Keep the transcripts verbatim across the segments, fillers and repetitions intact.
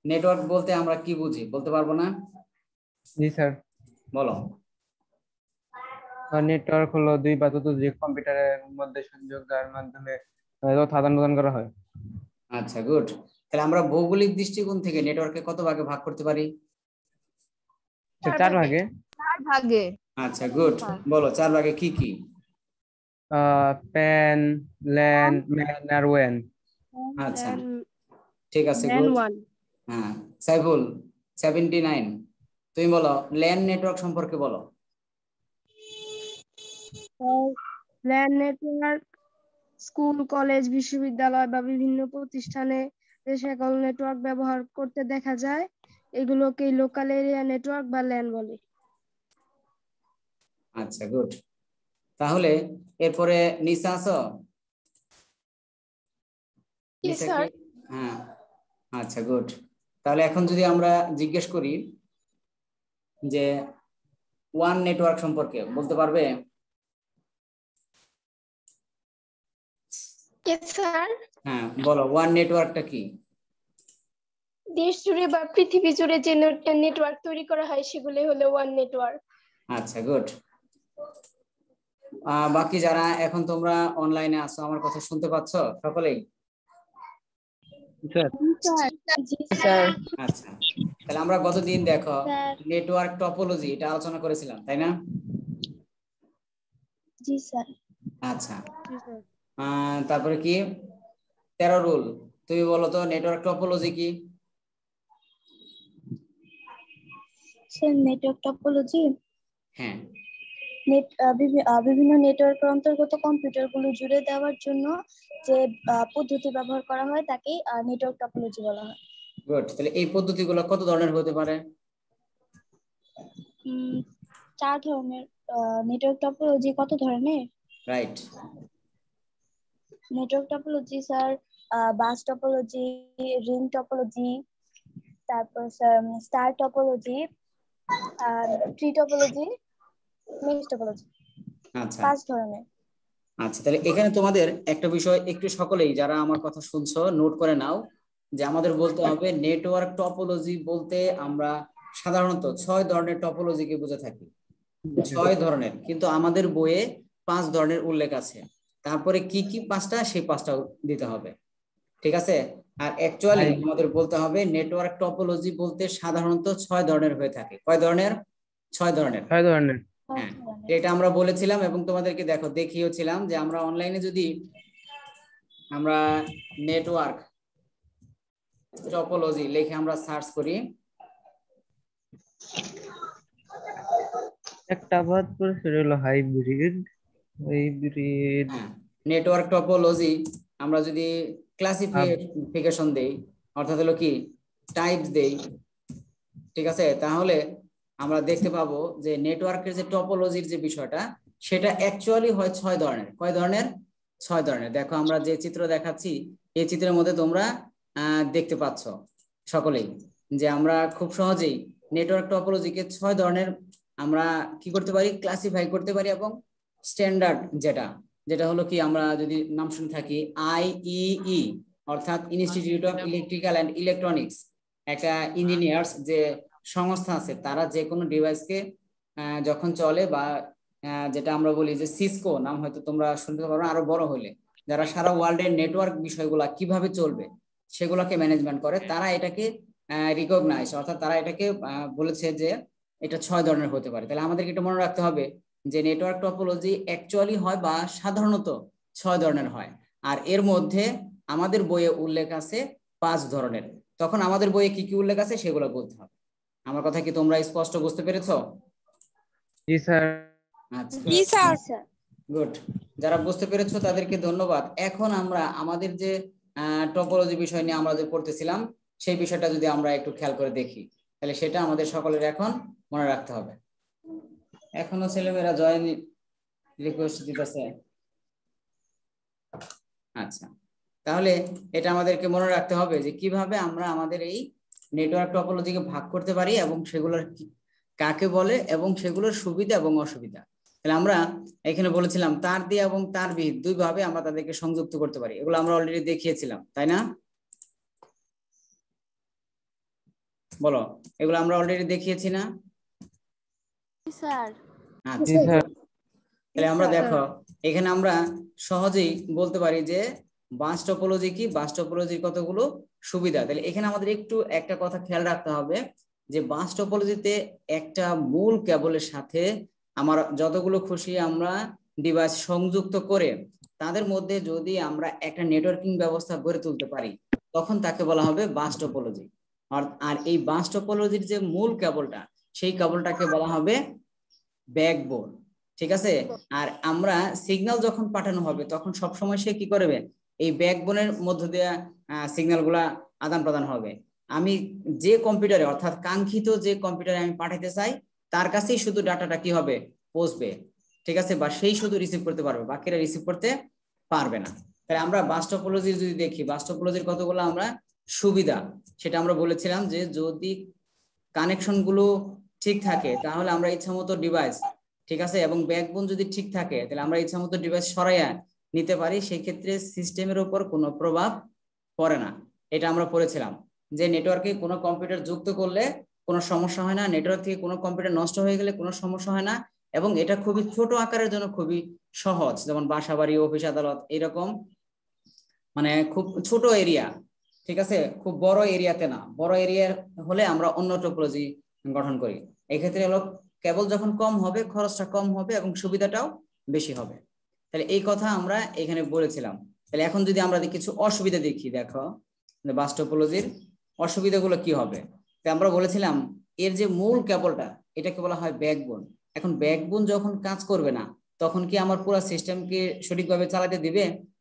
Network বলতে আমরা কি বুঝি বলতে পারবো না? জি স্যার। বলো। নেটওয়ার্ক হলো দুই বা ততোধিক কম্পিউটারের মধ্যে সংযোগ যার মাধ্যমে তথ্য আদান প্রদান করা হয়। আচ্ছা, গুড। তাহলে আমরা ভৌগোলিক দৃষ্টিকোণ থেকে নেটওয়ার্ককে কত ভাগে ভাগ করতে পারি? চার ভাগে। চার ভাগে। আচ্ছা, গুড। বলো চার ভাগে কি কি? আহ প্যান, ল্যান, ম্যান আর ওয়ান। আচ্ছা, ঠিক আছে, গুড। হ্যাঁ, সাইফুল সেভেন্টি নাইন, তুমি বলো ল্যান নেটওয়ার্ক সম্পর্কে বলো। ল্যান নেটওয়ার্ক স্কুল, কলেজ, বিশ্ববিদ্যালয় বা বিভিন্ন প্রতিষ্ঠানে যে সকল নেটওয়ার্ক ব্যবহার করতে দেখা যায় এগুলোকে লোকাল এরিয়া নেটওয়ার্ক বা ল্যান বলে। আচ্ছা, গুড। তাহলে এরপরে নিসা আছো? হ্যাঁ, আচ্ছা, গুড। তাহলে এখন যদি আমরা জিজ্ঞেস করি যে ওয়ান নেটওয়ার্ক সম্পর্কে বলতে পারবে? হ্যাঁ, বলো ওয়ান নেটওয়ার্কটা কি? দেশ জুড়ে বা পৃথিবী জুড়ে যে নেটওয়ার্ক তৈরি করা হয় সেগুলো হলো ওয়ান নেটওয়ার্ক। আচ্ছা, গুড। বাকি যারা এখন তোমরা অনলাইনে আছো আমার কথা শুনতে পাচ্ছ সকলেই? আচ্ছা, তাহলে আমরা গতদিন দেখো নেটওয়ার্ক টপোলজি এটা আলোচনা করেছিলাম, তাই না? জি স্যার। আচ্ছা, তারপরে কি তেরো রুল, তুমি বলো তো নেটওয়ার্ক টপোলজি কি? স্যার নেটওয়ার্ক টপোলজি, হ্যাঁ, নেট বিভিন্ন নেটওয়ার্কের অন্তর্গত কম্পিউটারগুলো জুড়ে দেওয়ার জন্য যে পদ্ধতি ব্যবহার করা হয় তাকে নেটওয়ার্ক টপোলজি বলা হয়। গুড। তাহলে এই পদ্ধতিগুলো কত ধরনের হতে পারে? চার ধরনের। নেটওয়ার্ক টপোলজি কত ধরনের? Right. Network topology sir bus topology, ring topology, তারপর স্টার টপোলজি, আর ট্রি টপোলজি, মেশ টপোলজি। আচ্ছা, পাঁচ ধরনের। আচ্ছা, তাহলে এখানে তোমাদের একটা বিষয় একটু সকলেই যারা আমার কথা শুনছো নোট করে নাও যে আমাদের বলতে হবে নেটওয়ার্ক টপোলজি বলতে আমরা সাধারণত ছয় ধরনের টপোলজিকে বুঝে থাকি। ছয় ধরনের, কিন্তু আমাদের বইয়ে পাঁচ ধরনের উল্লেখ আছে। তারপরে কি কি পাঁচটা সেই পাঁচটা দিতে হবে, ঠিক আছে? আর অ্যাকচুয়ালি আমাদের বলতে হবে নেটওয়ার্ক টপোলজি বলতে সাধারণত ছয় ধরনের হয়ে থাকে। কয় ধরনের? ছয় ধরনের। ছয় ধরনের। হ্যাঁ, এটা আমরা বলেছিলাম এবং তোমাদেরকে দেখো দেখিয়েছিলাম যে আমরা অনলাইনে যদি আমরা নেটওয়ার্ক টপোলজি লিখে আমরা সার্চ করি, একটা বাদ করে সেটা হলো হাইব্রিড। হাইব্রিড নেটওয়ার্ক টপোলজি আমরা যদি ক্লাসিফিকেশন দেই, অর্থাৎ হলো কি টাইপস দেই, ঠিক আছে, তাহলে আমরা দেখতে পাবো যে নেটওয়ার্কের যে টপোলজির যে বিষয়টা সেটা অ্যাকচুয়ালি হয় ছয় ধরনের। কয় ধরনের? ছয় ধরনের। দেখো আমরা যে চিত্র দেখাচ্ছি এই চিত্রের মধ্যে তোমরা আহ দেখতে পাচ্ছ সকলেই যে আমরা খুব সহজেই নেটওয়ার্ক টপোলজিকে ছয় ধরনের আমরা কি করতে পারি, ক্লাসিফাই করতে পারি। এবং স্ট্যান্ডার্ড যেটা যেটা হলো কি আমরা যদি নাম শুনে থাকি আইইই অর্থাৎ institute of electrical and electronics, একটা ইঞ্জিনিয়ার্স যে সংস্থা আছে তারা যে কোনো ডিভাইসকে যখন চলে বা যেটা আমরা বলি যে সিসকো নাম হয়তো তোমরা শুনতে পারো আরো বড় হলে, যারা সারা ওয়ার্ল্ডের নেটওয়ার্ক বিষয়গুলা কিভাবে চলবে সেগুলোকে ম্যানেজমেন্ট করে, তারা এটাকে রিকগনাইজ অর্থাৎ তারা এটাকে বলেছে যে এটা ছয় ধরনের হতে পারে। তাহলে আমাদেরকে এটা মনে রাখতে হবে যে নেটওয়ার্ক টপোলজি অ্যাকচুয়ালি হয় বা সাধারণত ছয় ধরনের হয়। আর এর মধ্যে আমাদের বইয়ে উল্লেখ আছে পাঁচ ধরনের। তখন আমাদের বইয়ে কি কি উল্লেখ আছে সেগুলো বলতে হবে। আমার কথা কি তোমরা স্পষ্ট বুঝতে পেরেছো? জি স্যার। আচ্ছা, জি স্যার। গুড। যারা বুঝতে পেরেছো তাদেরকে ধন্যবাদ। এখন আমরা আমাদের যে টপোলজি বিষয় নিয়ে আমরা যে পড়তেছিলাম সেই বিষয়টা যদি আমরা একটু খেয়াল করে দেখি তাহলে সেটা আমাদের সকলের এখন মনে রাখতে হবে। এখনো ছেলেমেয়েরা জয়েন রিকোয়েস্ট দিতেছে। আচ্ছা, তাহলে এটা আমাদেরকে মনে রাখতে হবে যে কিভাবে আমরা আমাদের এই নেটওয়ার্ক টপোলজিকে ভাগ করতে পারি এবং সেগুলোর কাকে বলে এবং সেগুলোর সুবিধা এবং অসুবিধা। তাহলে আমরা এখানে বলেছিলাম তার দিয়ে এবং তার বিহিত দুই ভাবে আমরা তাদেরকে সংযুক্ত করতে পারি। এগুলো আমরা অলরেডি দেখিয়েছিলাম, তাই না? বলো, এগুলো আমরা অলরেডি দেখিয়েছি না? স্যার। আচ্ছা, তাহলে আমরা দেখো এখানে আমরা সহজেই বলতে পারি যে বাস টপোলজি কি, বাস টপোলজির কতগুলো সুবিধা। তাহলে এখানে আমাদের একটু একটা কথা খেয়াল রাখতে হবে যে বাস টপোলজিতে একটা মূল কেবলের সাথে আমার যতগুলো খুশি আমরা ডিভাইস সংযুক্ত করে তাদের মধ্যে যদি আমরা একটা নেটওয়ার্কিং ব্যবস্থা গড়ে তুলতে পারি তখন তাকে বলা হবে বাস টপোলজি। আর আর এই বাস টপোলজির যে মূল কেবলটা সেই কেবলটাকে বলা হবে ব্যাকবোন। ঠিক আছে, আর আমরা সিগন্যাল যখন পাঠানো হবে তখন সবসময় সে কি করবে, এই ব্যাকবোনের মধ্য দিয়ে সিগন্যাল গুলা আদান প্রদান হবে। আমি যে কম্পিউটারে অর্থাৎ কাঙ্ক্ষিত যে কম্পিউটারে আমি পাঠাতে চাই তার কাছেই শুধু ডাটাটা কি হবে, পৌঁছবে। ঠিক আছে, বা সেই শুধু রিসিভ করতে পারবে, বাকিরা রিসিভ করতে পারবে না। তাহলে আমরা বাস টপোলজি যদি দেখি, বাস টপোলজির কতগুলো আমরা সুবিধা সেটা আমরা বলেছিলাম যে যদি কানেকশন গুলো ঠিক থাকে তাহলে আমরা ইচ্ছা মতো ডিভাইস, ঠিক আছে, এবং ব্যাকবোন যদি ঠিক থাকে তাহলে আমরা ইচ্ছা মতো ডিভাইস সরাইয়া নিতে পারি, সেই ক্ষেত্রে সিস্টেমের উপর কোনো প্রভাব পড়ে না। এটা আমরা পড়েছিলাম যে নেটওয়ার্কে কোনো কম্পিউটার যুক্ত করলে কোনো সমস্যা হয় না, নেটওয়ার্ক থেকে কোনো কম্পিউটার নষ্ট হয়ে গেলে কোনো সমস্যা হয় না, এবং এটা খুবই ছোট আকারের জন্য খুবই সহজ, যেমন বাসা বাড়ি, অফিস আদালত, এরকম মানে খুব ছোট এরিয়া। ঠিক আছে, খুব বড় এরিয়াতে না, বড় এরিয়া হলে আমরা অন্য টপোলজি গঠন করি। এক্ষেত্রে হলো কেবল যখন কম হবে খরচটা কম হবে এবং সুবিধাটাও বেশি হবে। তাহলে এই কথা আমরা এখানে বলেছিলাম। তাহলে এখন যদি আমরা কিছু অসুবিধা দেখি, দেখো বাস টপোলজির অসুবিধাগুলো কি হবে। তাই আমরা বলেছিলাম এর যে মূল কেবলটা এটাকে বলা হয় ব্যাকবোন। এখন ব্যাকবোন যখন কাজ করবে না তখন কি আমার পুরো সিস্টেমকে সঠিকভাবে চালাতে দিবে?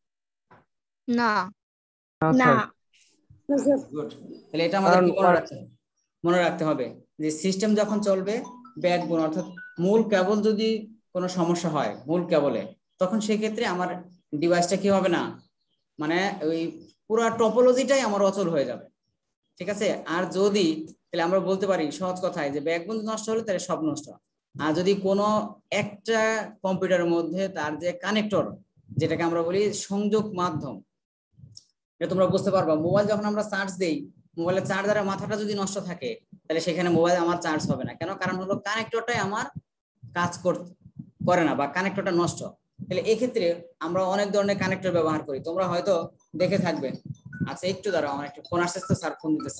না না। গুড। তাহলে এটা আমাদের কি মনে রাখতে হবে, মনে রাখতে হবে যে সিস্টেম যখন চলবে ব্যাকবোন অর্থাৎ মূল কেবল যদি কোনো সমস্যা হয় মূল কেবলে, তখন সেই ক্ষেত্রে আমার ডিভাইসটা কি হবে না, মানে ওই পুরো টপোলজিটাই আমার অচল হয়ে যাবে। ঠিক আছে, আর যদি তাহলে আমরা বলতে পারি সহজ কথায় যে ব্যাকবোন নষ্ট হলে তাহলে সব নষ্ট। আর যদি কোনো একটা কম্পিউটারের মধ্যে তার যে কানেক্টর, যেটাকে আমরা বলি সংযোগ মাধ্যম, এটা তোমরা বুঝতে পারবা। মোবাইল যখন আমরা চার্জ দেই, মোবাইলের চার্জারের মাথাটা যদি নষ্ট থাকে তাহলে সেখানে মোবাইল আমার চার্জ হবে না। কেন? কারণ হলো কানেক্টরটাই আমার কাজ করে না বা কানেক্টরটা নষ্ট। তাহলে এক্ষেত্রে আমরা অনেক ধরনের কানেক্টর ব্যবহার করি, তোমরা হয়তো দেখে থাকবে। আচ্ছা একটু দাঁড়াও, আমার একটু ফোন আসছে, স্যার ফোন দিতেছে।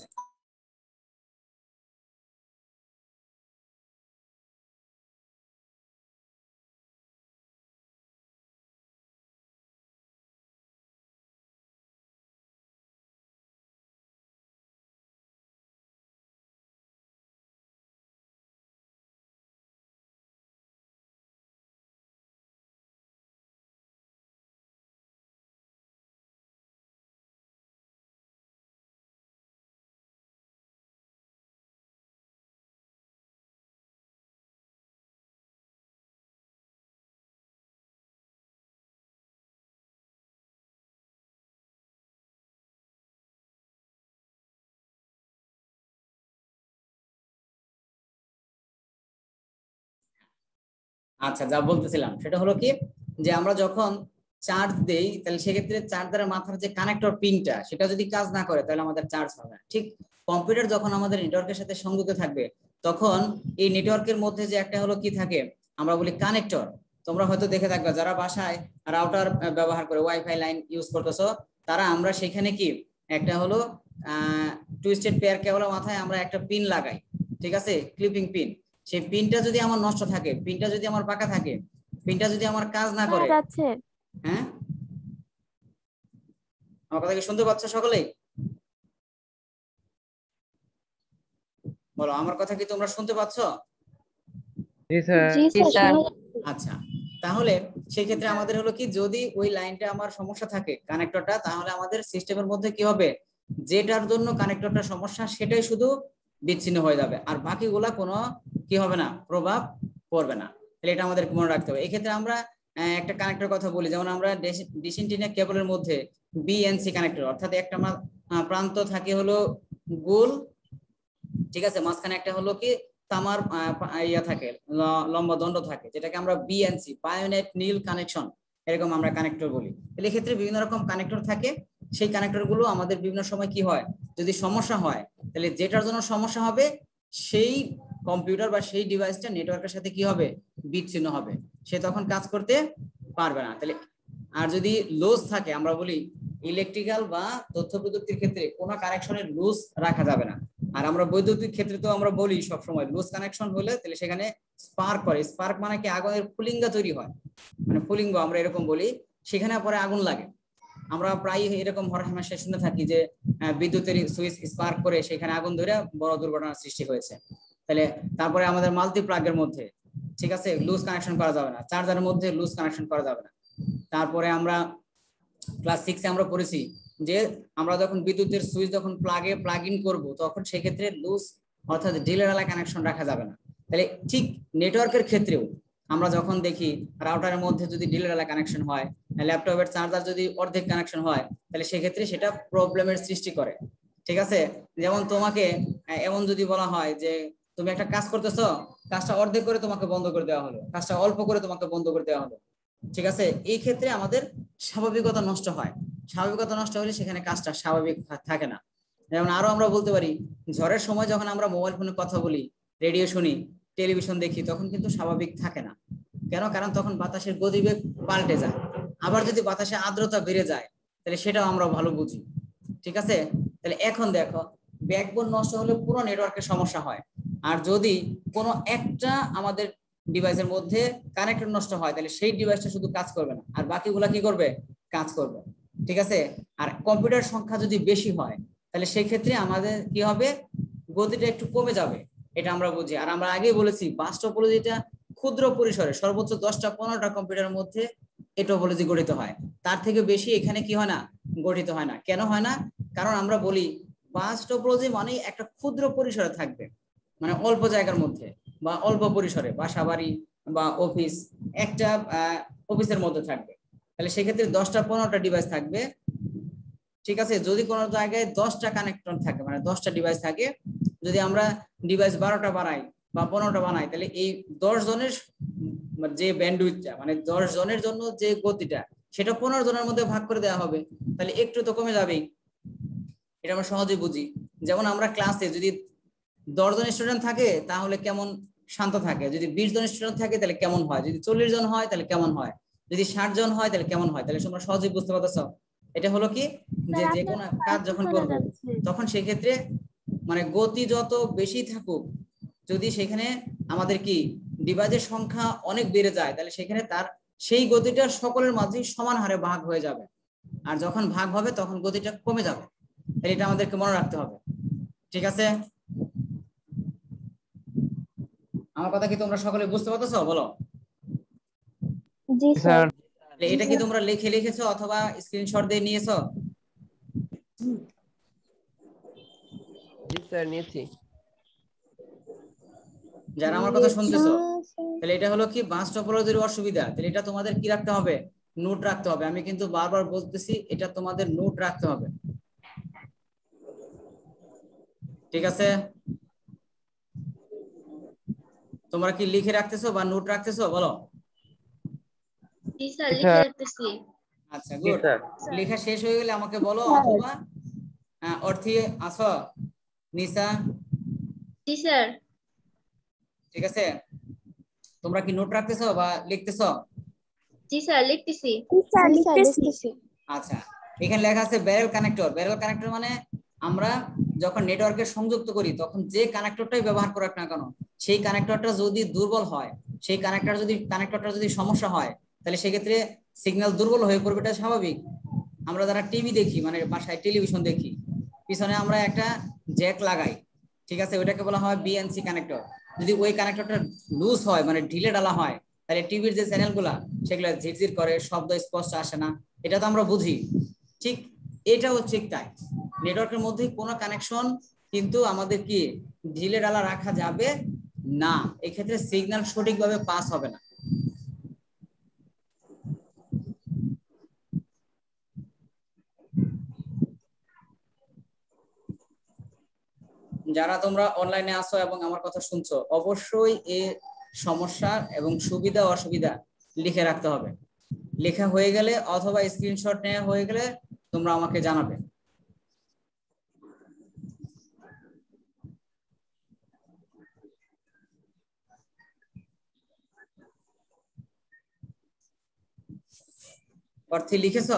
আচ্ছা, যা বলতেছিলাম সেটা হলো কি যে আমরা যখন চার্জ দেই তাহলে সেক্ষেত্রে চার্জারের মাথার যে কানেক্টর পিনটা সেটা যদি কাজ না করে তাহলে আমাদের চার্জ হবে না। ঠিক কম্পিউটার যখন আমাদের নেটওয়ার্কের সাথে সংযুক্ত থাকবে তখন এই নেটওয়ার্কের মধ্যে যে একটা হলো কি থাকে আমরা বলি কানেক্টর। তোমরা হয়তো দেখে থাকবে যারা বাসায় রাউটার ব্যবহার করে ওয়াইফাই লাইন ইউজ করতেছো তারা, আমরা সেখানে কি একটা হলো আহ টুইস্টেড পেয়ার কেবলের মাথায় আমরা একটা পিন লাগাই, ঠিক আছে, ক্লিপিং পিন। সেই পিনটা যদি আমার নষ্ট থাকে, পিনটা যদি আমার পাকা থাকে, পিনটা যদি আমার কাজ না করে, হ্যাঁ আমার কথা কি শুনতে পাচ্ছ সকলেই? বলো আমার কথা কি তোমরা শুনতে পাচ্ছ? জি স্যার। জি স্যার। আচ্ছা, তাহলে সেই ক্ষেত্রে আমাদের হলো কি যদি ওই লাইনটা আমার সমস্যা থাকে কানেক্টরটা, তাহলে আমাদের সিস্টেমের মধ্যে কি হবে, যেটার জন্য কানেক্টরটা সমস্যা সেটাই শুধু বিচ্ছিন্ন হয়ে যাবে, আর বাকিগুলা কোনো কি হবে না, প্রভাব পড়বে না। তাহলে এটা আমাদের মনে রাখতে হবে। এই ক্ষেত্রে আমরা একটা কানেক্টর কথা বলি, যেমন আমরা ডিশ এন্টিনা কেবলের মধ্যে বিএনসি কানেক্টর, অর্থাৎ একটা প্রান্ত থাকে হলো গোল, ঠিক আছে, মাঝখানে একটা হলো কি তামার ইয়া থাকে, লম্বা দণ্ড থাকে, যেটাকে আমরা বিএনসি বায়োনেট নীল কানেকশন এরকম আমরা কানেক্টর বলি। তাহলে এক্ষেত্রে বিভিন্ন রকম কানেক্টর থাকে, সেই কানেক্টর গুলো আমাদের বিভিন্ন সময় কি হয়, যদি সমস্যা হয় তাহলে যেটার জন্য সমস্যা হবে সেই কম্পিউটার বা সেই ডিভাইসটা নেটওয়ার্কের সাথে কি হবে, বিচ্ছিন্ন হবে, সে তখন কাজ করতে পারবে না। তাহলে আর যদি লুজ থাকে, আমরা বলি ইলেকট্রিক্যাল বা তথ্য প্রযুক্তির ক্ষেত্রে কোনো কানেকশনের লুজ রাখা যাবে না। আর আমরা বৈদ্যুতিক ক্ষেত্রে তো আমরা বলি সবসময় লুজ কানেকশন হলে তাহলে সেখানে স্পার্ক করে। স্পার্ক মানে কি, আগুনের ফুলিঙ্গা তৈরি হয়, মানে ফুলিঙ্গ আমরা এরকম বলি, সেখানে পরে আগুন লাগে। আমরা প্রায় এরকম হরহামেশা শুনে থাকি যে বিদ্যুতের সুইচ স্পার্ক করে সেখানে আগুন ধরে বড় দুর্ঘটনার সৃষ্টি হয়েছে। তাহলে তারপরে আমাদের মাল্টি প্লাগের মধ্যে, ঠিক আছে, লুজ কানেকশন করা যাবে না, চার্জারের মধ্যে লুজ কানেকশন করা যাবে না। তারপরে আমরা ক্লাস সিক্সে আমরা পড়েছি যে আমরা যখন বিদ্যুতের সুইচ যখন প্লাগে প্লাগ ইন করবো তখন সেক্ষেত্রে লুজ অর্থাৎ ঢিলে ঢালা কানেকশন রাখা যাবে না। তাহলে ঠিক নেটওয়ার্কের ক্ষেত্রেও আমরা যখন দেখি রাউটারের মধ্যে যদি ঢিলে ঢালা কানেকশন হয়, ল্যাপটপের চার্জার যদি অর্ধেক কানেকশন হয়, তাহলে সেক্ষেত্রে সেটা প্রবলেমের সৃষ্টি করে। ঠিক আছে, যেমন তোমাকে এমন যদি বলা হয় যে তুমি একটা কাজ করতেছো, কাজটা অর্ধেক করে তোমাকে বন্ধ করে দেওয়া হলো, কাজটা অল্প করে তোমাকে বন্ধ করে দেওয়া হলো, ঠিক আছে, এই ক্ষেত্রে আমাদের স্বাভাবিকতা নষ্ট হয়। স্বাভাবিকতা নষ্ট হলে সেখানে কাজটা স্বাভাবিক থাকে না। যেমন আরো আমরা বলতে পারি, ঝড়ের সময় যখন আমরা মোবাইল ফোনে কথা বলি, রেডিও শুনি, টেলিভিশন দেখি, তখন কিন্তু স্বাভাবিক থাকে না। কেন? কারণ তখন বাতাসের গতিবেগ পাল্টে যায়। আবার যদি বাতাসে আর্দ্রতা বেড়ে যায় তাহলে সেটাও আমরা ভালো বুঝি। ঠিক আছে, তাহলে এখন দেখো, ব্যাকবোন নষ্ট হলে পুরো নেটওয়ার্কের সমস্যা হয়। আর যদি কোনো একটা আমাদের ডিভাইসের মধ্যে কানেক্টর নষ্ট হয় তাহলে সেই ডিভাইসটা শুধু কাজ করবে না, আর বাকিগুলা কি করবে, কাজ করবে। ঠিক আছে, আর কম্পিউটার সংখ্যা যদি বেশি হয় তাহলে সেই ক্ষেত্রে আমাদের কি হবে, গতিটা একটু কমে যাবে, এটা আমরা বুঝি। আর আমরা আগেই বলেছি বাস টপোলজিটা ক্ষুদ্র পরিসরে সর্বোচ্চ দশটা পনেরোটা কম্পিউটারের মধ্যে এই টপোলজি গঠিত হয়, তার থেকে বেশি এখানে কি হয় না, গঠিত হয় না। কেন হয় না? কারণ আমরা বলি বাস টপোলজি মানে একটা ক্ষুদ্র পরিসরে থাকবে, মানে অল্প জায়গার মধ্যে বা অল্প পরিসরে, বাসা বাড়ি বা অফিস, একটা অফিসের মধ্যে থাকবে। তাহলে সেক্ষেত্রে দশটা পনেরোটা ডিভাইস থাকবে। ঠিক আছে, যদি কোনো জায়গায় দশটা কানেক্টর থাকে, মানে দশটা ডিভাইস থাকে, যদি আমরা ডিভাইস বারোটা বানাই বা পনেরোটা বানাই, তাহলে এই দশ জনের যে ব্যান্ডউইথটা, মানে দশ জনের জন্য যে গতিটা, সেটা পনেরো জনের মধ্যে ভাগ করে দেওয়া হবে, তাহলে একটু তো কমে যাবেই। এটা আমরা সহজেই বুঝি। যেমন আমরা ক্লাসে যদি দশ জন স্টুডেন্ট থাকে তাহলে কেমন শান্ত থাকে, যদি বিশ জন স্টুডেন্ট থাকে তাহলে কেমন হয়, যদি চল্লিশ জন হয় তাহলে কেমন হয়, যদি ষাট জন হয় তাহলে কেমন হয়। তাহলে তোমরা সহজেই বুঝতে পারতেছ এটা হলো কি, যে যে কোনো কাজ যখন করব তখন সেক্ষেত্রে মানে গতি যত বেশি থাকুক, যদি সেখানে আমাদের কি ডিভাইসের সংখ্যা অনেক বেড়ে যায় তাহলে সেখানে তার সেই গতিটা সকলের মাঝে সমান হারে ভাগ হয়ে যাবে, আর যখন ভাগ হবে তখন গতিটা কমে যাবে। তাহলে এটা আমাদেরকে মনে রাখতে হবে। ঠিক আছে, আমার কথা কি তোমরা সকলে বুঝতে পারতেছো? বলো। জি স্যার। এটা কি তোমরা লিখে লিখেছো অথবা স্ক্রিনশট দিয়ে নিয়েছো? জি স্যার, নিয়েছি। যারা আমার কথা শুনতেছো, তাহলে এটা হলো কি বাস টপোলজির অসুবিধা। তাহলে এটা তোমাদের কি রাখতে হবে, নোট রাখতে হবে। আমি কিন্তু বারবার বলতেছি এটা তোমাদের নোট রাখতে হবে। ঠিক আছে, তোমরা কি লিখে রাখতেছো বা নোট রাখতেছো? বলো। জি স্যার, লিখে রাখতেছি। আচ্ছা, গুড। লেখা শেষ হয়ে গেলে আমাকে বলো, অথবা অর্থী আসো, নিসা। জি স্যার। ঠিক আছে, তোমরা কি নোট রাখতেছো বা লিখতেছো? জি স্যার, লিখতেছি। স্যার লিখতেছি। আচ্ছা, এখানে লেখা আছে ব্যারেল কানেক্টর। ব্যারেল কানেক্টর মানে আমরা যখন নেটওয়ার্কে সংযুক্ত করি তখন যে কানেক্টরটাই ব্যবহার করুক না কেন, সেই কানেক্টরটা যদি দুর্বল হয়, সেই কানেক্টর যদি কানেক্টরটা যদি সমস্যা হয়, তাহলে সেক্ষেত্রে সিগন্যাল দুর্বল হয়ে পড়বে, এটা স্বাভাবিক। আমরা যারা টিভি দেখি, মানে বাসায় টেলিভিশন দেখি, পিছনে আমরা একটা জ্যাক লাগাই, ঠিক আছে, ওইটাকে বলা হয় বিএনসি কানেক্টর। যদি ওই কানেক্টরটা লুজ হয়, মানে ঢিলে ডালা হয়, তাহলে টিভির যে চ্যানেলগুলা সেগুলো ঝিরঝির করে, শব্দ স্পষ্ট আসে না, এটা তো আমরা বুঝি। ঠিক এটাও ঠিক তাই, নেটওয়ার্কের মধ্যে কোনো কানেকশন কিন্তু আমাদের কি ঢিলে ডালা রাখা যাবে না, এক্ষেত্রে সিগন্যাল সঠিকভাবে পাস হবে না। যারা তোমরা অনলাইনে আসো এবং আমার কথা শুনছো, অবশ্যই এই সমস্যা এবং সুবিধা অসুবিধা লিখে রাখতে হবে। লেখা হয়ে গেলে অথবা স্ক্রিনশট নেওয়া হয়ে গেলে তোমরা আমাকে জানাবে। অর্থে লিখেছো?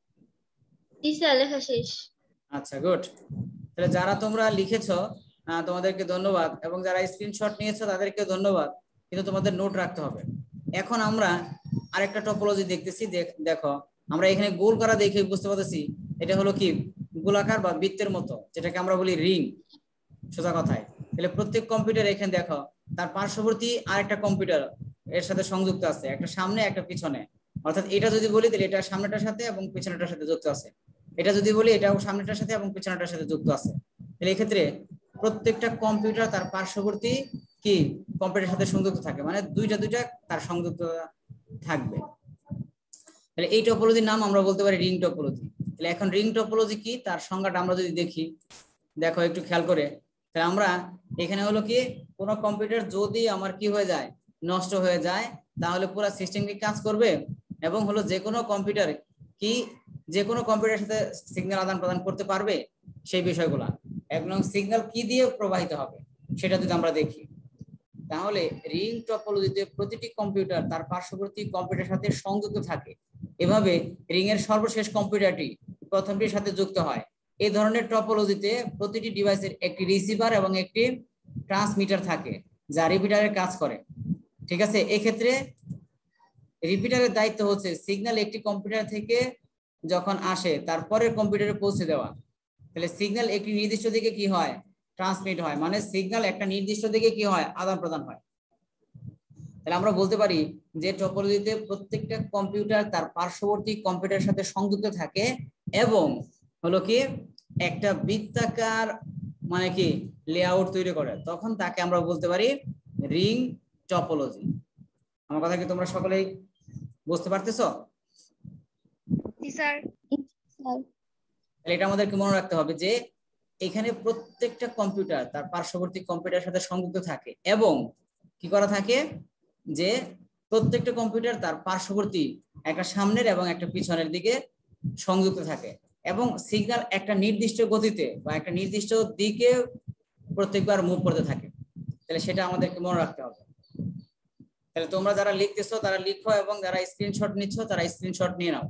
জি স্যার লেখা শেষ। আচ্ছা গুড। তাহলে যারা তোমরা লিখেছো তোমাদেরকে ধন্যবাদ, এবং যারা স্ক্রিনশট নিয়েছো তাদেরকে ধন্যবাদ, কিন্তু তোমাদের নোট রাখতে হবে। এখন আমরা আরেকটা টপোলজি দেখতেছি। দেখো আমরা এখানে গোল করা দেখে বুঝতে পারতেছি এটা হলো কি গোলাকার বা বৃত্তের মতো, যেটাকে আমরা বলি রিং সোজা কথায়। তাহলে প্রত্যেক কম্পিউটার এখানে দেখো তার পার্শ্ববর্তী আরেকটা কম্পিউটার এর সাথে সংযুক্ত আছে, একটা সামনে একটা পিছনে। অর্থাৎ এটা যদি বলি তাহলে এটা সামনেটার সাথে এবং পিছনেটার সাথে যুক্ত আছে, এটা যদি বলি এটাও সামনেটার সাথে এবং পিছনেটার সাথে যুক্ত আছে। তাহলে এই ক্ষেত্রে প্রত্যেকটা কম্পিউটার তার পার্শ্ববর্তী কি কম্পিউটারের সাথে সংযুক্ত থাকে, মানে দুইটা দুইটা তার সংযুক্ত থাকবে। তাহলে এই টপোলজির নাম আমরা বলতে পারি রিং টপোলজি। তাহলে এখন রিং টপোলজি কি তার সংজ্ঞাটা আমরা যদি দেখি, দেখো একটু খেয়াল করে। তাহলে আমরা এখানে হলো কি কোনো কম্পিউটার যদি আমার কি হয়ে যায়, নষ্ট হয়ে যায়, তাহলে পুরো সিস্টেম কি কাজ করবে, এবং হলো যে কোনো কম্পিউটার কি যে কোনো কম্পিউটারের সাথে সিগন্যাল আদান প্রদান করতে পারবে, সেই বিষয়গুলা একদম সিগন্যাল কি দিয়ে প্রবাহিত হবে সেটা যদি আমরা দেখি, তাহলে রিং টপোলজিতে প্রতিটি কম্পিউটার তার পার্শ্ববর্তী কম্পিউটারের সাথে সংযুক্ত থাকে। এভাবে রিং এর সর্বশেষ কম্পিউটারটি প্রথমটির সাথে যুক্ত হয়। এই ধরনের টপোলজিতে প্রতিটি ডিভাইসের একটি রিসিভার এবং একটি ট্রান্সমিটার থাকে যা রিপিটারের কাজ করে। ঠিক আছে, এই ক্ষেত্রে রিপিটারের দায়িত্ব হচ্ছে সিগন্যাল একটি কম্পিউটার থেকে যখন আসে তারপরের কম্পিউটারে পৌঁছে দেওয়া। তাহলে সিগন্যাল একটি নির্দিষ্ট দিকে কি হয়, ট্রান্সমিট হয়, মানে সিগন্যাল একটা নির্দিষ্ট দিকে কি হয়, আদান প্রদান হয়। তাহলে আমরা বলতে পারি যে টপোলজিতে প্রত্যেকটা কম্পিউটার তার পার্শ্ববর্তী কম্পিউটারের সাথে সংযুক্ত থাকে এবং হলো কি একটা বৃত্তাকার মানে কি লেআউট তৈরি করে, তখন তাকে আমরা বলতে পারি রিং টপোলজি। আমার কথা কি তোমরা সকলেই বুঝতে পারতেছো? জি স্যার। তাহলে এটা আমাদেরকে মনে রাখতে হবে যে এখানে প্রত্যেকটা কম্পিউটার তার পার্শ্ববর্তী কম্পিউটারের সাথে সংযুক্ত থাকে এবং কি করা থাকে যে প্রত্যেকটা কম্পিউটার তার পার্শ্ববর্তী একটা সামনের এবং একটা পিছনের দিকে সংযুক্ত থাকে এবং সিগন্যাল একটা নির্দিষ্ট গতিতে বা একটা নির্দিষ্ট দিকে প্রত্যেকবার মুভ করতে থাকে। তাহলে সেটা আমাদেরকে মনে রাখতে হবে। তাহলে তোমরা যারা লিখতেছো তারা লিখো, এবং যারা স্ক্রিনশট নিচ্ছ তারা স্ক্রিনশট নিয়ে নাও।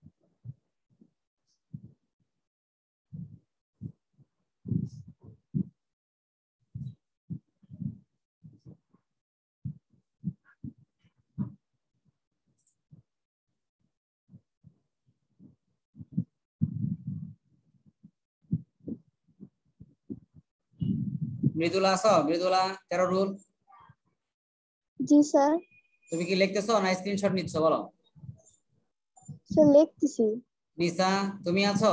মৃদুলা আছো? মৃদুলা, তেরো রুল। জি স্যার। তুমি কি লিখতেছো না স্ক্রিনশট নিচ্ছ বলো? স্যার লিখতেছি। নিসা তুমি আছো?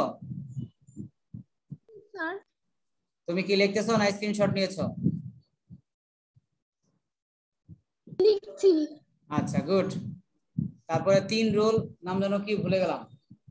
স্যার তুমি কি লিখতেছো না স্ক্রিনশট নিয়েছো? লিখছি। আচ্ছা গুড। তারপরে তিন রুল নাম জানো কি ভুলে গেলাম।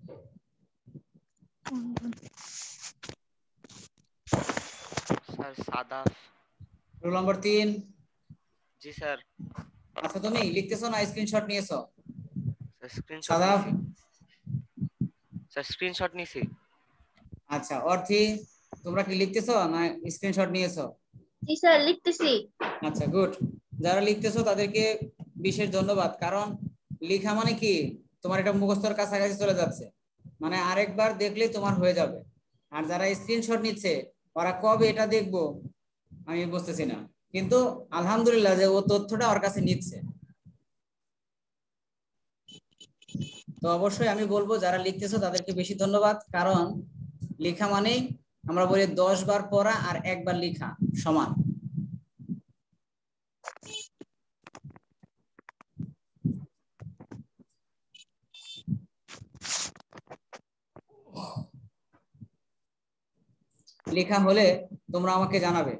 স্যার সাদা। রুল নম্বর তিন। জি স্যার। আচ্ছা তুমি লিখতেছো না স্ক্রিনশট নিয়েছো? স্ক্রিনশট সাদা। নিছি স্যার, স্ক্রিনশট নিছি। আচ্ছা অর্থী, তোমরা কি লিখতেছো না স্ক্রিনশট নিয়েছো? জি স্যার লিখতেছি। আচ্ছা গুড। যারা লিখতেছো তাদেরকে বিশেষ ধন্যবাদ, কারণ লেখা মানে কি তোমার এটা মুখস্থর কাছাকাছি চলে যাচ্ছে, মানে আরেকবার দেখলে তোমার হয়ে যাবে। আর যারা স্ক্রিনশট নিচ্ছে ওরা কবে এটা দেখবো আমি বুঝতেছি না, কিন্তু আলহামদুলিল্লাহ যে ও তথ্যটা ওর কাছে নিচ্ছে। তো অবশ্যই আমি বলবো যারা লিখতেছো তাদেরকে বেশি ধন্যবাদ, কারণ লেখা মানেই আমরা বলি দশ বার পড়া আর একবার লেখা সমান। লেখা হলে তোমরা আমাকে জানাবে।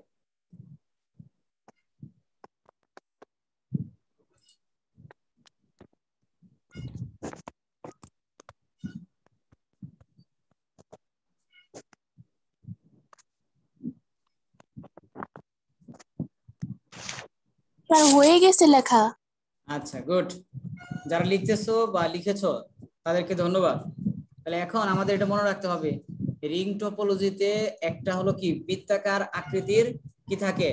স্যার হয়ে গেছে লেখা। আচ্ছা গুড। যারা লিখতেছো বা লিখেছো তাদেরকে ধন্যবাদ। তাহলে এখন আমাদের এটা মনে রাখতে হবে রিং টপোলজিতে একটা হলো কি বৃত্তাকার আকৃতির কি থাকে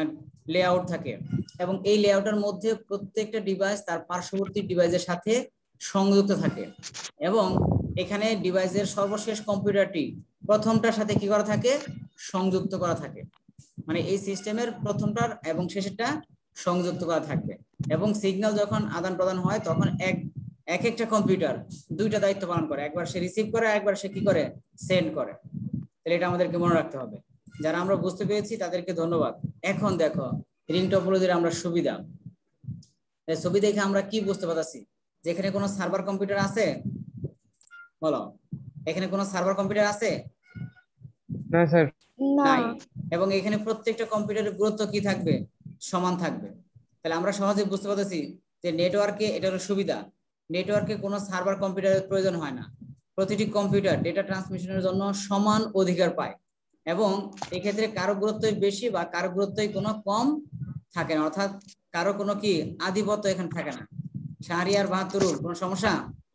লেআউট থাকে, এবং এই লেআউটের মধ্যে প্রত্যেকটা ডিভাইস তার পার্শ্ববর্তী ডিভাইসের সাথে সংযুক্ত থাকে এবং এখানে ডিভাইসের সর্বশেষ কম্পিউটারটি প্রথমটার সাথে কি করা থাকে, সংযুক্ত করা থাকে। মানে এই সিস্টেমের প্রথমটার এবং শেষেরটা সংযুক্ত করা থাকবে এবং সিগন্যাল যখন আদান প্রদান হয় তখন এক এক একটা কম্পিউটার দুইটা দায়িত্ব পালন করে, একবার সে রিসিভ করে একবার সে কি করে, সেন্ড করে। তাহলে এটা আমাদেরকে মনে রাখতে হবে। যারা আমরা বুঝতে পেরেছি তাদেরকে ধন্যবাদ। এখন দেখো রিং টপোলজির আমরা সুবিধা, ছবি দেখে আমরা কি বুঝতে পারছি, যেখানে কোনো সার্ভার কম্পিউটার আছে, বলো এখানে কোনো সার্ভার কম্পিউটার আছে? না স্যার, নাই। এবং এখানে প্রত্যেকটা কম্পিউটারের গুরুত্ব কি থাকবে, সমান থাকবে। তাহলে আমরা সহজে বুঝতে পারতেছি যে নেটওয়ার্কে এটা হলো সুবিধা, নেটওয়ার্কে কোনো সার্ভার কম্পিউটারের প্রয়োজন হয় না। প্রতিটি কম্পিউটার ডেটা ট্রান্সমিশনের জন্য সমান অধিকার পায় এবং এক্ষেত্রে কারো গুরুত্বই বেশি বা কারো গুরুত্বই কোনো কম থাকে না, অর্থাৎ কারো কোনো কি আধিপত্য এখানে থাকে না। শাহরিয়ার বাহাত্তরুল কোনো সমস্যা?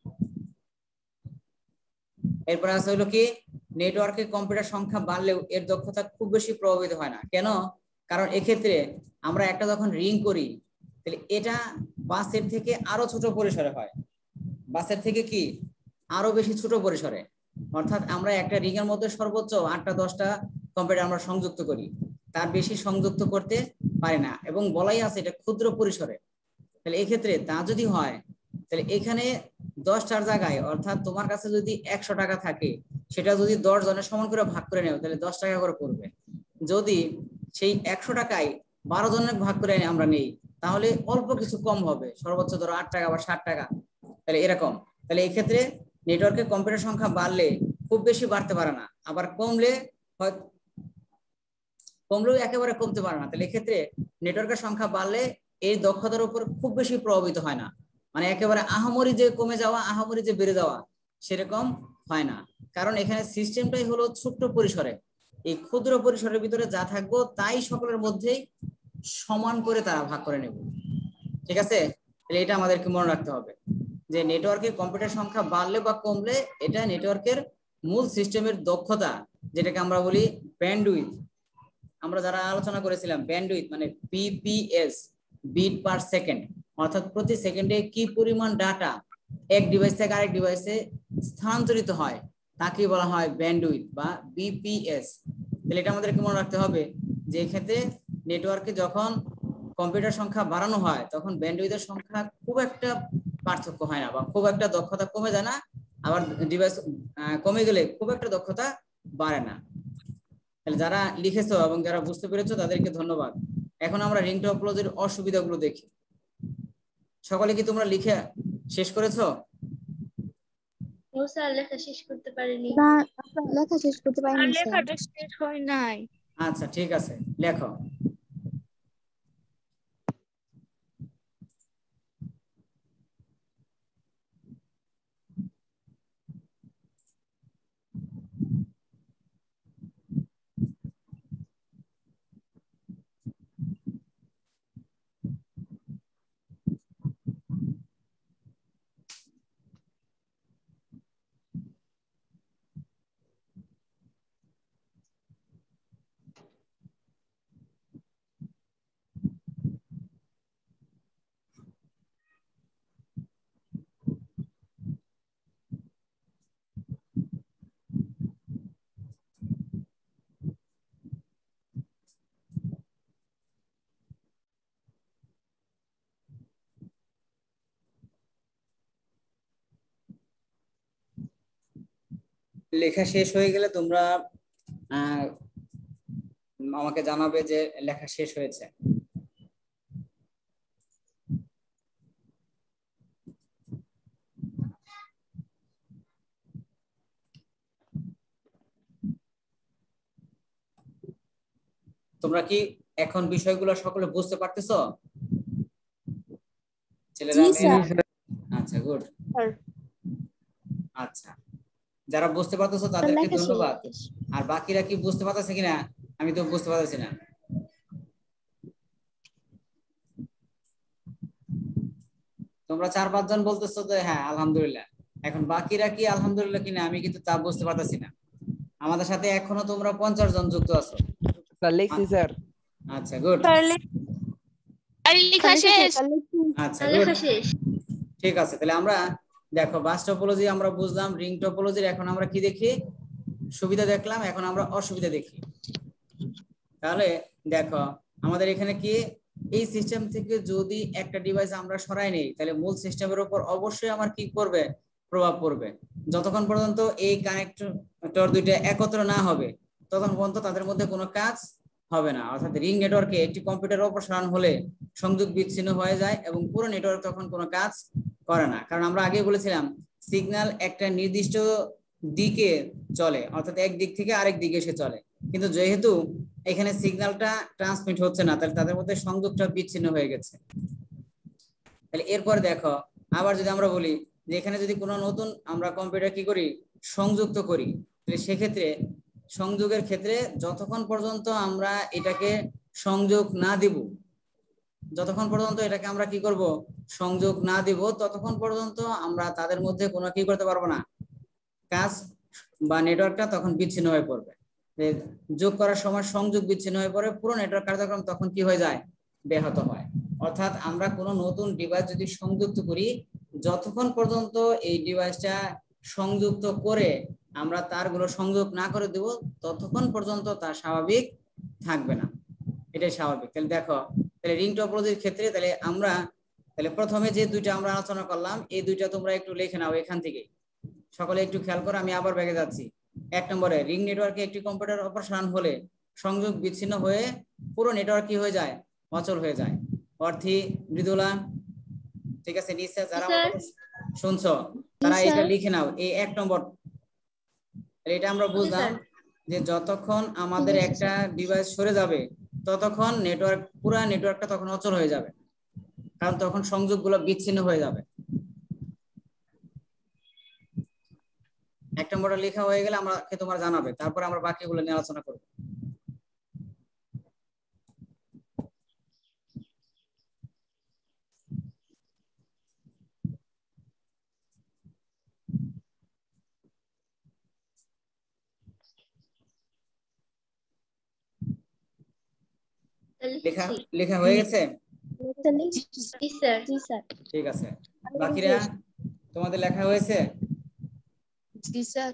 এরপর আছে হলো কি, নেটওয়ার্কে কম্পিউটার সংখ্যা বাড়লেও এর দক্ষতা খুব বেশি প্রভাবিত হয় না। কেন? কারণ এক্ষেত্রে আমরা একটা যখন রিং করি তাহলে এটা বাসের থেকে আরো ছোট পরিসরে হয়, বাসের থেকে কি আরো বেশি ছোট পরিসরে, অর্থাৎ আমরা একটা রিং এর মধ্যে সর্বোচ্চ আটটা দশটা কম্পিউটার আমরা সংযুক্ত করি, তার বেশি সংযুক্ত করতে পারি না এবং বলাই আছে এটা ক্ষুদ্র পরিসরে। তাহলে এক্ষেত্রে তা যদি হয় তাহলে এখানে দশটার জায়গায়, অর্থাৎ তোমার কাছে যদি একশো টাকা থাকে সেটা যদি দশ জনের সমান করে ভাগ করে নেও তাহলে দশ টাকা করে পড়বে। যদি সেই একশো টাকায় বারো জনের ভাগ করে আমরা নেই তাহলে অল্প কিছু কম হবে, সর্বোচ্চ ধরো আট টাকা বা ষাট টাকা, তাহলে এরকম। তাহলে এই ক্ষেত্রে নেটওয়ার্কে কম্পিউটার সংখ্যা বাড়লে খুব বেশি বাড়তে পারে না, আবার কমলে কমলেও একেবারে কমতে পারে না। তাহলে এক্ষেত্রে নেটওয়ার্কের সংখ্যা বাড়লে এই দক্ষতার উপর খুব বেশি প্রভাবিত হয় না, মানে একেবারে আহামরি যে কমে যাওয়া আহামরি যে বেড়ে যাওয়া সেরকম হয় না। কারণ এখানে সিস্টেমটাই হলো ছোট্ট পরিসরে, এই ক্ষুদ্র পরিসরের ভিতরে যা থাকবো তাই সকলের মধ্যেই সমান করে তারা ভাগ করে নেব। ঠিক আছে? তাহলে এটা আমাদেরকে মনে রাখতে হবে যে নেটওয়ার্কে কম্পিউটার সংখ্যা বাড়লে বা কমলে এটা নেটওয়ার্কের মূল সিস্টেমের দক্ষতা, যেটাকে আমরা বলি ব্যান্ডউইথ। আমরা যারা আলোচনা করেছিলাম ব্যান্ডউইথ মানে বিপিএস, বিট পার সেকেন্ড, অর্থাৎ প্রতি সেকেন্ডে কি পরিমাণ ডাটা এক ডিভাইস থেকে আরেক ডিভাইসে স্থানান্তরিত হয় তাকে বলা হয় ব্যান্ডউইথ বা বিপিএস। তাহলে এটা আমাদেরকে মনে রাখতে হবে যে এক্ষেত্রে নেটওয়ার্কে যখন কম্পিউটার সংখ্যা বাড়ানো হয় তখন ব্যান্ডউইথের সংখ্যা খুব একটা পার্থক্য হয় না বা খুব একটা দক্ষতা কমে যায় না, আবার ডিভাইস কমে গেলে খুব একটা দক্ষতা বাড়ে না। তাহলে যারা লিখেছো এবং যারা বুঝতে পেরেছো তাদেরকে ধন্যবাদ। এখন আমরা রিং টপোলজির অসুবিধাগুলো দেখি। সকলে কি তোমরা লিখে শেষ করেছো? স্যার লেখা শেষ করতে পারিনি। না, লেখা শেষ করতে পারিনি স্যার। লেখাটা শেষ হয় নাই। আচ্ছা ঠিক আছে, লেখো। লেখা শেষ হয়ে গেলে তোমরা আহ আমাকে জানাবে যে লেখা শেষ হয়েছে। তোমরা কি এখন বিষয়গুলো সকলে বুঝতে পারতেছো ছেলেরা? আচ্ছা গুড। আচ্ছা, যারা বুঝতে পারতেছো তাদেরকে ধন্যবাদ। আর বাকিরা কি বুঝতে পারতেছে কিনা? আমি তো বুঝতে পারতেছি না। তোমরা চার পাঁচ জন বলতেছো যে হ্যাঁ আলহামদুলিল্লাহ, এখন বাকিরা কি আলহামদুলিল্লাহ কিনা আমি কিন্তু তা বুঝতে পারতেছি না। আমাদের সাথে এখনো তোমরা পঞ্চাশ জন যুক্ত আছো। স্যার লিখছি স্যার। আচ্ছা গুড। লেখা শেষ। আচ্ছা লেখা শেষ। ঠিক আছে, তাহলে আমরা দেখো বাস টপোলজি আমরা বুঝলাম, রিং টপোলজির এখন আমরা কি দেখি, সুবিধা দেখলাম, এখন আমরা অসুবিধা দেখি। তাহলে দেখো আমাদের এখানে কি, এই সিস্টেম থেকে যদি একটা ডিভাইস আমরা সরাই নেই তাহলে মূল সিস্টেমের উপর অবশ্যই আমার কি করবে, প্রভাব পড়বে। যতক্ষণ পর্যন্ত এই কানেক্টর দুইটা একত্র না হবে ততক্ষণ পর্যন্ত তাদের মধ্যে কোনো কাজ হবে না। অর্থাৎ রিং নেটওয়ার্কে একটি কম্পিউটার অপসারণ হলে সংযোগ বিচ্ছিন্ন হয়ে যায় এবং পুরো নেটওয়ার্ক তখন কোনো কাজ করে না। কারণ আমরা আগে বলেছিলাম সিগন্যাল একটা নির্দিষ্ট দিকে চলে, অর্থাৎ এক দিক থেকে আরেক দিকে এসে চলে, কিন্তু যেহেতু এখানে সিগন্যালটা ট্রান্সমিট হচ্ছে না তাহলে তাদের মধ্যে সংযোগটা বিচ্ছিন্ন হয়ে গেছে। তাহলে এরপর দেখো আবার যদি আমরা বলি যে এখানে যদি কোনো নতুন আমরা কম্পিউটার কি করি, সংযুক্ত করি, তাহলে সেক্ষেত্রে সংযোগের ক্ষেত্রে যতক্ষণ পর্যন্ত আমরা এটাকে সংযোগ না দিব, যতক্ষণ পর্যন্ত এটাকে আমরা কি করব, সংযোগ না দিব, ততক্ষণ পর্যন্ত আমরা তাদের মধ্যে কোনো কি করতে পারবো না, কাজ বা নেটওয়ার্কটা তখন বিচ্ছিন্ন হয়ে পড়বে। যোগ করার সময় সংযোগ বিচ্ছিন্ন হয়ে পড়ে, পুরো নেটওয়ার্ক কার্যক্রম তখন কি হয়ে যায়, ব্যাহত হয়। অর্থাৎ আমরা কোনো নতুন ডিভাইস যদি সংযুক্ত করি, যতক্ষণ পর্যন্ত এই ডিভাইসটা সংযুক্ত করে আমরা তারগুলো সংযোগ না করে দেব ততক্ষণ পর্যন্ত তা স্বাভাবিক থাকবে না, এটাই স্বাভাবিক। তাহলে দেখো তাহলে রিং টপোলজির ক্ষেত্রে তাহলে আমরা তাহলে প্রথমে যে দুইটা আমরা আলোচনা করলাম এই দুইটা তোমরা একটু লিখে নাও এখান থেকে, সকলে একটু খেয়াল করো, আমি আবার ব্যাগে যাচ্ছি। এক নম্বরে রিং নেটওয়ার্কে একটি কম্পিউটার অপসারণ হলে সংযোগ বিচ্ছিন্ন হয়ে পুরো নেটওয়ার্ক কি হয়ে যায়, অচল হয়ে যায়। অর্থী, মৃদুলা, ঠিক আছে, নিচে যারা শুনছো তারা এটা লিখে নাও, এই এক নম্বর। এটা আমরা বুঝলাম যে যতক্ষণ আমাদের একটা ডিভাইস সরে যাবে ততক্ষণ নেটওয়ার্ক পুরো নেটওয়ার্কটা তখন অচল হয়ে যাবে, কারণ তখন সংযোগগুলো বিচ্ছিন্ন হয়ে যাবে। এক নম্বরটা লেখা হয়ে গেলে আমাকে তোমরা জানাবে, তারপর আমরা বাকিগুলো নিয়ে আলোচনা করব। লেখা লেখা হয়ে গেছে? জি স্যার। জি স্যার। ঠিক আছে, বাকিরা তোমাদের লেখা হয়েছে? জি স্যার।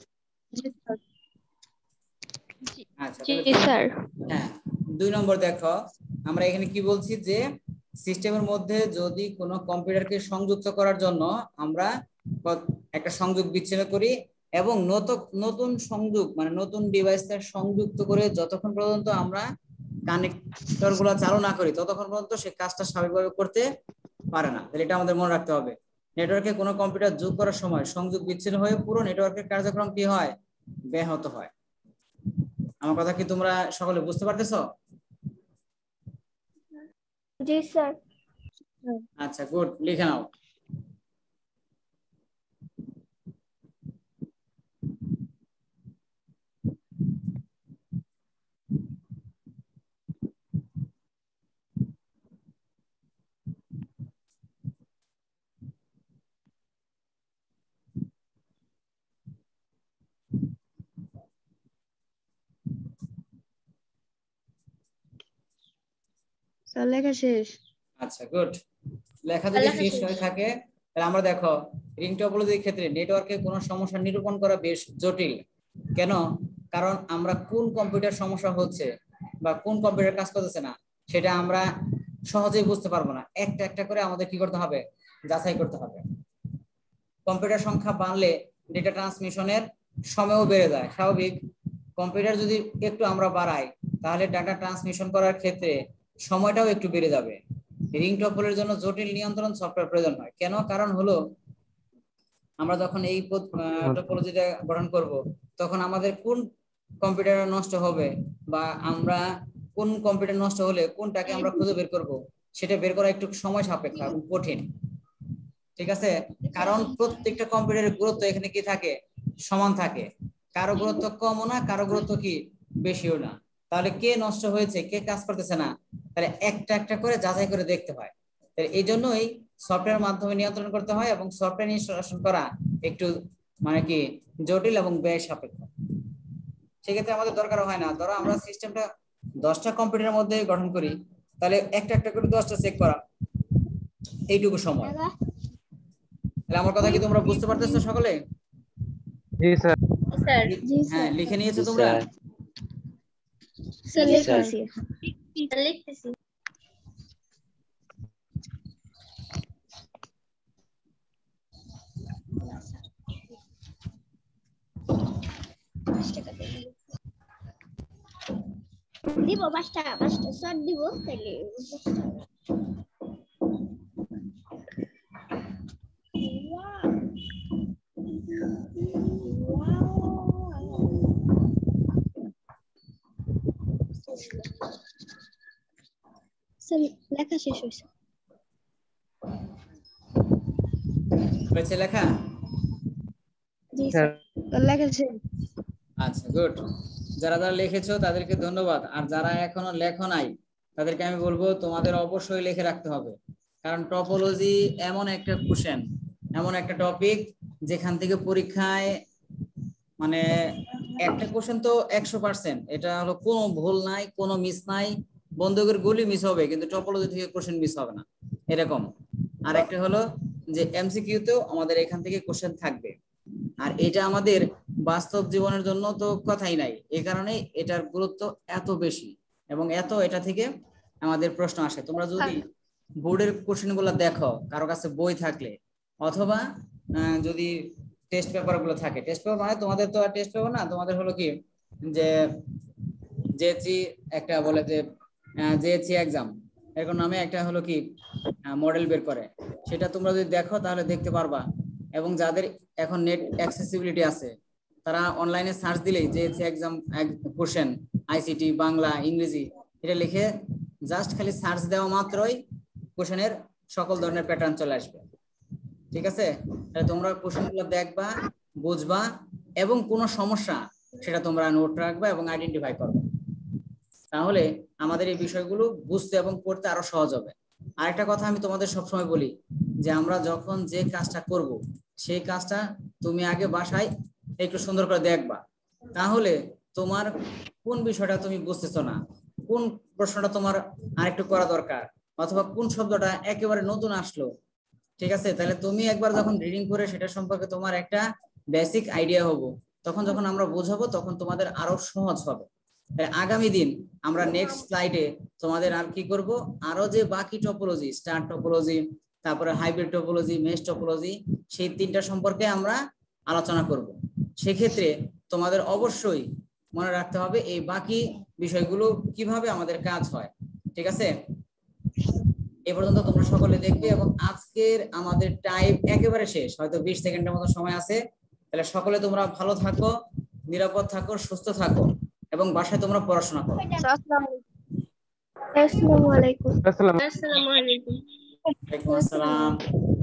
আচ্ছা জি স্যার। হ্যাঁ, দুই নম্বর দেখো আমরা এখানে কি বলছি যে সিস্টেমের মধ্যে যদি কোনো কম্পিউটারকে সংযুক্ত করার জন্য আমরা একটা সংযোগ বিচ্ছিন্ন করি এবং নতুন নতুন সংযোগ মানে নতুন ডিভাইসটা সংযুক্ত করে যতক্ষণ পর্যন্ত আমরা কানেক্টর গুলো চালু না করি ততক্ষণ পর্যন্ত সে কাজটা স্বাভাবিকভাবে করতে পারে না। তাহলে এটা আমাদের মনে রাখতে হবে, নেটওয়ার্কে কোনো কম্পিউটার যোগ করার সময় সংযোগ বিচ্ছিন্ন হয়ে পুরো নেটওয়ার্কের কার্যক্রম কি হয়, ব্যাহত হয়। আমার কথা কি তোমরা সকলে বুঝতে পারতেছো? জি স্যার। আচ্ছা গুড, লিখে নাও। স্যার লেখা শেষ। আচ্ছা গুড, লেখা যদি শেষ হয়ে থাকে তাহলে আমরা দেখো রিং টপোলজির ক্ষেত্রে নেটওয়ার্কে কোনো সমস্যা নিরূপণ করা বেশ জটিল। কেন? কারণ আমরা কোন কম্পিউটার সমস্যা হচ্ছে বা কোন কম্পিউটার কাজ করতেছে না সেটা আমরা সহজেই বুঝতে পারবো না, একটা একটা করে আমাদের কি করতে হবে, যাচাই করতে হবে। কম্পিউটার সংখ্যা বাড়লে ডেটা ট্রান্সমিশনের সময়ও বেড়ে যায়, স্বাভাবিক। কম্পিউটার যদি একটু আমরা বাড়াই তাহলে ডাটা ট্রান্সমিশন করার ক্ষেত্রে সময়টাও একটু বেড়ে যাবে। রিং টপোলজির জন্য জটিল নিয়ন্ত্রণ সফটওয়্যার প্রয়োজন হয়। কেন? কারণ হলো আমরা যখন এই টপোলজিটা গঠন করব তখন আমাদের কোন কম্পিউটার নষ্ট হবে বা আমরা কোন কম্পিউটার নষ্ট হলে কোনটাকে আমরা খুঁজে বের করব সেটা বের করা একটু সময় সাপেক্ষ এবং কঠিন, ঠিক আছে? কারণ প্রত্যেকটা কম্পিউটারের গুরুত্ব এখানে কি থাকে, সমান থাকে, কারো গুরুত্ব কমও না কারো গুরুত্ব কি বেশিও না। তাহলে কে নষ্ট হয়েছে কে কাজ করতেছে না তাহলে একটা একটা করে যাচাই করে দেখতে হয়। তাহলে এই জন্যই সফটওয়্যার মাধ্যমে নিয়ন্ত্রণ করতে হয় এবং সফটওয়্যার ইনস্টলেশন করা একটু মানে কি জটিল এবং ব্যয় সাপেক্ষ। সেক্ষেত্রে আমাদের দরকার হয় না, ধরো আমরা সিস্টেমটা দশটা কম্পিউটারের মধ্যে গঠন করি তাহলে একটা একটা করে দশটা চেক করা এইটুকু সময়। তাহলে আমার কথা কি তোমরা বুঝতে পারতেছো সকলে? জি স্যার। স্যার হ্যাঁ লিখে নিয়েছো তোমরা? Sir sir. লিখতেছি লিখতেছি দিব পাঁচ টাকা পাঁচটা স্যার দিব তাহলে স্যার লেখা শেষ হয়েছে হয়েছে লেখা? জি স্যার স্যার লেখেছে। আচ্ছা গুড। যারা যারা লিখেছো তাদেরকে ধন্যবাদ, আর যারা এখনো লেখো নাই তাদেরকে আমি বলবো তোমাদের অবশ্যই লিখে রাখতে হবে, কারণ টপোলজি এমন একটা কোশ্চেন, এমন একটা টপিক যেখান থেকে পরীক্ষায় মানে একটা কোশ্চেন তো একশো পার্সেন্ট, এটা হলো কোনো ভুল নাই, কোনো মিস নাই, বন্দুকের গুলি মিস হবে কিন্তু টপোলজি থেকে কোশ্চেন মিস হবে না এরকম। আর একটা হলো যে এমসিকিউ তেও আমাদের এখান থেকে কোশ্চেন থাকবে, আর এটা আমাদের বাস্তব জীবনের জন্য তো কথাই নাই, এই কারণে এটার গুরুত্ব এত বেশি এবং এত এটা থেকে আমাদের প্রশ্ন আসে। তোমরা যদি বোর্ডের কোশ্চেন গুলো দেখো কারো কাছে বই থাকলে, অথবা আহ, যদি টেস্ট পেপার গুলো থাকে, টেস্ট পেপার মানে তোমাদের তো আর টেস্ট পেপার না, তোমাদের হলো কি যে জেএসসি একটা বলে যে জেএসসি এক্সাম এরকম নামে একটা হলো কি মডেল বের করে, সেটা তোমরা যদি দেখো তাহলে দেখতে পারবা। এবং যাদের এখন নেট অ্যাক্সেসিবিলিটি আছে তারা অনলাইনে সার্চ দিলেই JSC exam question ICT Bangla ইংরেজি এটা লিখে জাস্ট খালি সার্চ দেওয়া মাত্রই কোশ্চেনের সকল ধরনের প্যাটার্ন চলে আসবে। ঠিক আছে, তাহলে তোমরা কোশ্চেনগুলো দেখবা, বুঝবা এবং কোনো সমস্যা সেটা তোমরা নোট রাখবা এবং আইডেন্টিফাই করবে, তাহলে আমাদের এই বিষয়গুলো বুঝতে এবং পড়তে আরো সহজ হবে। আরেকটা কথা আমি তোমাদের সবসময় বলি যে আমরা যখন যে কাজটা করব সেই কাজটা তুমি আগে বাসায় একটু সুন্দর করে দেখবা, তাহলে তোমার কোন বিষয়টা তুমি বুঝতেছো না, কোন প্রশ্নটা তোমার আরেকটু করা দরকার, অথবা কোন শব্দটা একেবারে নতুন আসলো, ঠিক আছে, তাহলে তুমি একবার যখন রিডিং করে সেটা সম্পর্কে তোমার একটা বেসিক আইডিয়া হবো, তখন যখন আমরা বোঝাবো তখন তোমাদের আরো সহজ হবে। আগামী দিন আমরা নেক্সট স্লাইডে তোমাদের আর কি করব, আরো যে বাকি টপোলজি, স্টার টপোলজি, তারপরে হাইব্রিড টপোলজি, মেশ টপোলজি, সেই তিনটা সম্পর্কে আমরা আলোচনা করব। সেক্ষেত্রে তোমাদের অবশ্যই মনে রাখতে হবে এই বাকি বিষয়গুলো কিভাবে আমাদের কাজ হয়। ঠিক আছে, এ পর্যন্ত তোমরা সকলে দেখবে এবং আজকের আমাদের টাইম একেবারে শেষ, হয়তো বিশ সেকেন্ডের মতো সময় আছে। তাহলে সকলে তোমরা ভালো থাকো, নিরাপদ থাকো, সুস্থ থাকো এবং বাসায় তোমরা পড়াশোনা করো। আসসালামু আলাইকুম আসসালাম। আসসালামু আলাইকুম ওয়ালাইকুম আসসালাম।